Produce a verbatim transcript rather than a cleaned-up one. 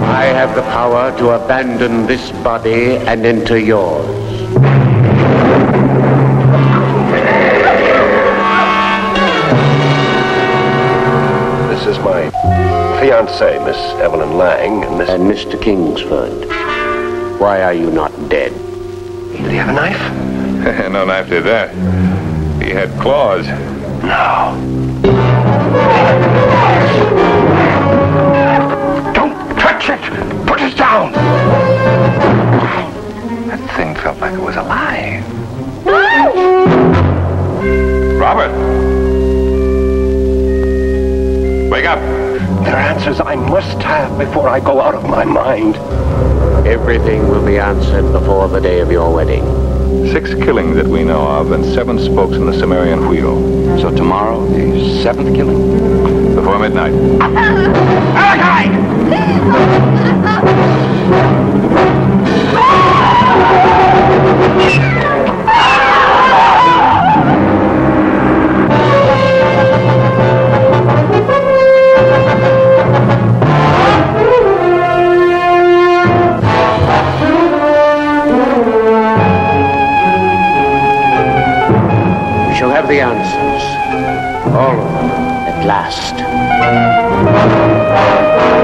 I have the power to abandon this body and enter yours. This is my fiancée, Miss Evelyn Lang, and Miss... And Mister Kingsford, why are you not dead? Did he have a knife? No knife did that. He had claws. No. Don't touch it! Put it down! That thing felt like it was alive. Robert! Wake up! There are answers I must have before I go out of my mind. Everything will be answered before the day of your wedding. Six killings that we know of and seven spokes in the Sumerian wheel. So tomorrow, the seventh killing? Before midnight. The answers, all of them, at last.